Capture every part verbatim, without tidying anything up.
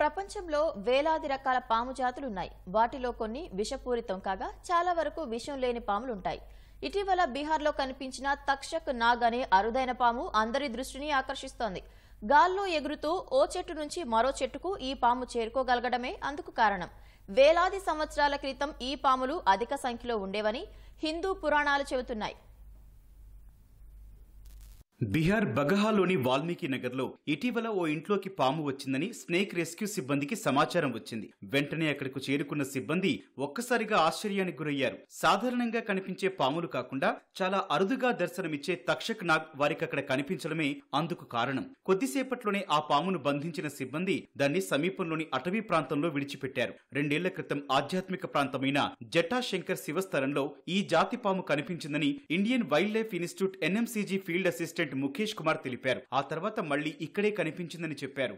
ప్రపంచంలో వేలాది రకాల పాము జాతులు ఉన్నాయి. వాటిలో కొన్ని విషపూరితం కాగా చాలా వరకు విషం లేని పాములుంటాయి. ఇటీవల బీహార్లో కనిపించిన తక్షక్ నాగ్ అనే అరుదైన పాము అందరి దృష్టిని ఆకర్షిస్తోంది. గాల్లో ఎగురుతూ ఓ చెట్టు నుంచి మరో చెట్టుకు ఈ పాము చేరుకోగలగడమే అందుకు కారణం. వేలాది సంవత్సరాల క్రితం ఈ పాములు అధిక సంఖ్యలో ఉండేవని హిందూ పురాణాలు చెబుతున్నాయి. బిహార్ బగహాలోని వాల్మీకి నగర్ లో ఇటీవల ఓ ఇంట్లోకి పాము వచ్చిందని స్నేక్ రెస్క్యూ సిబ్బందికి సమాచారం వచ్చింది. వెంటనే అక్కడకు చేరుకున్న సిబ్బంది ఒక్కసారిగా ఆశ్చర్యానికి గురయ్యారు. సాధారణంగా కనిపించే పాములు కాకుండా చాలా అరుదుగా దర్శనమిచ్చే తక్షక్ నాగ్ వారికి అక్కడ కనిపించడమే అందుకు కారణం. కొద్దిసేపట్లోనే ఆ పామును బంధించిన సిబ్బంది దాన్ని సమీపంలోని అటవీ ప్రాంతంలో విడిచిపెట్టారు. రెండేళ్ల క్రితం ఆధ్యాత్మిక ప్రాంతమైన జటాశంకర్ శివస్థలంలో ఈ జాతి పాము కనిపించిందని Indian wildlife institute NMCG field assistant Mukesh Kumar తెలిపారు. ఆ తర్వాత మళ్లీ ఇక్కడే కనిపించిందని చెప్పారు.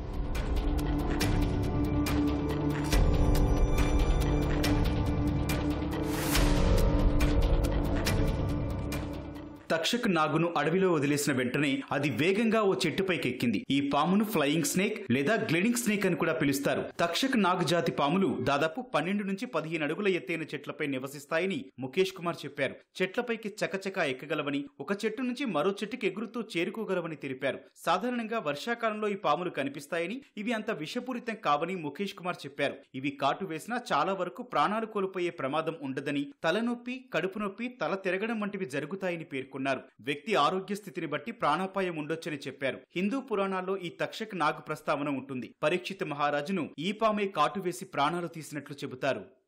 తక్షక్ నాగును అడవిలో వదిలేసిన వెంటనే అది వేగంగా ఓ చెట్టుపైకి ఎక్కింది. ఈ పామును ఫ్లయింగ్ స్నేక్ లేదా గ్లిడింగ్ స్నేక్ అని కూడా పిలుస్తారు. తక్షక్ నాగ్ జాతి పాములు దాదాపు పన్నెండు నుంచి పదిహేను అడుగుల ఎత్తైన చెట్లపై నివసిస్తాయని ముఖేష్ కుమార్ చెప్పారు. చెట్లపైకి చకచకా ఎక్కగలవని, ఒక చెట్టు నుంచి మరో చెట్టుకి ఎగురుతూ చేరుకోగలవని తెలిపారు. సాధారణంగా వర్షాకాలంలో ఈ పాములు కనిపిస్తాయని, ఇవి అంత విషపూరితం కావని ముఖేష్ కుమార్ చెప్పారు. ఇవి కాటు వేసినా చాలా వరకు ప్రాణాలు కోల్పోయే ప్రమాదం ఉండదని, తలనొప్పి, కడుపు నొప్పి, తల తిరగడం వంటివి జరుగుతాయని పేర్కొన్నారు. వ్యక్తి ఆరోగ్య స్థితిని బట్టి ప్రాణాపాయం ఉండొచ్చని చెప్పారు. హిందూ పురాణాల్లో ఈ తక్షక్ నాగ్ ప్రస్తావన ఉంటుంది. పరీక్షిత్ మహారాజును ఈ పామే కాటు వేసి ప్రాణాలు తీసినట్లు చెబుతారు.